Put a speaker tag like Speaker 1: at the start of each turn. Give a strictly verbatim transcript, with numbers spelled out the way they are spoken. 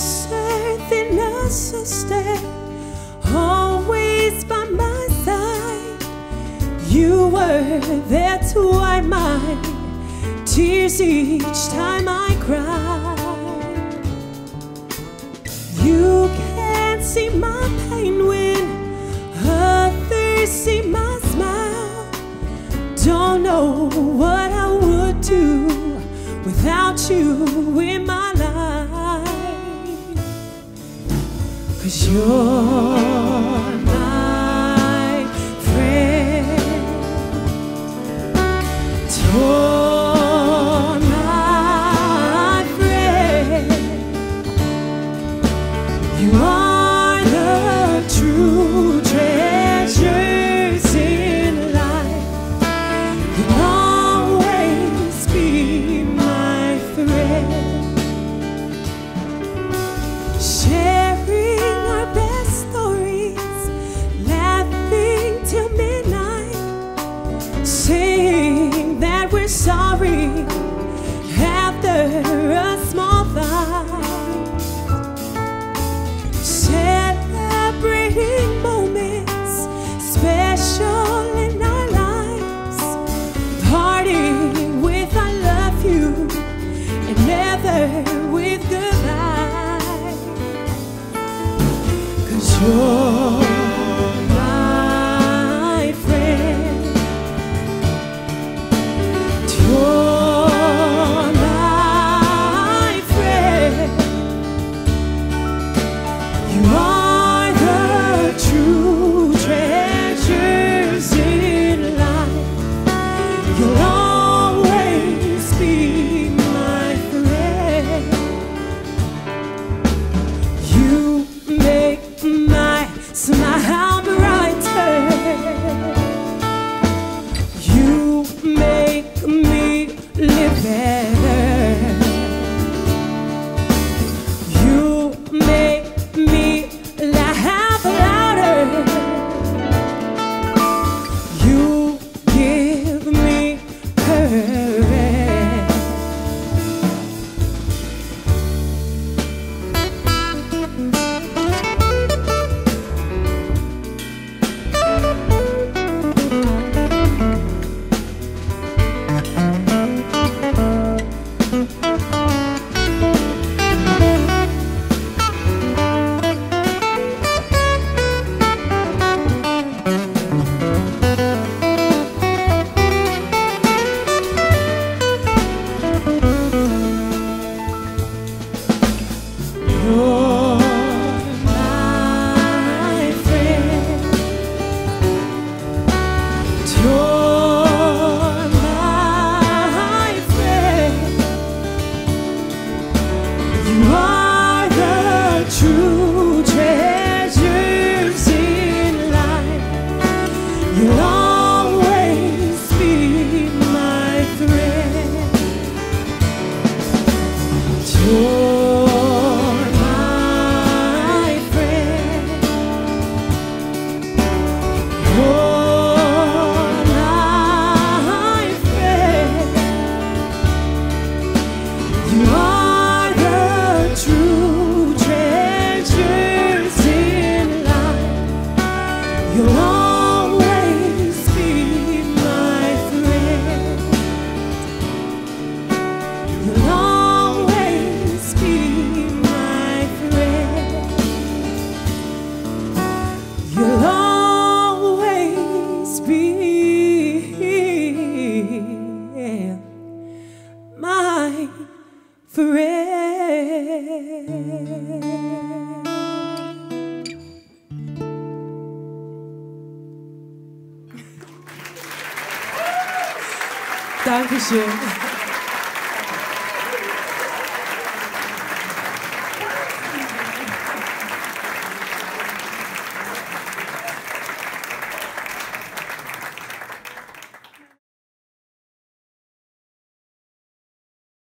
Speaker 1: closer than a sister, always by my side. You were there to wipe my tears each time I cried. You can't see my pain when others see my smile. Don't know what I would do without you in my life. 'Cause you're my friend, you're my friend. You are the true treasures in life. You'll always be my friend. Sharing our best stories, laughing till midnight, saying that we're sorry after a small fight, celebrating moments special in our lives, partying with I love you and never with goodbye. 'Cause you're my friend, you're my friend. You are the true treasures in life. You'll always be my friend. You make my smile brighter. You make me live better. You make me laugh louder. You give me courage. You're my friend, you're my friend. You are the true treasures in life. You'll always be my friend. You're my friend, you're my friend. You are the true treasures in life. You'll always be my friend. You'll always be my friend. You'll always be my friend. Dankeschön.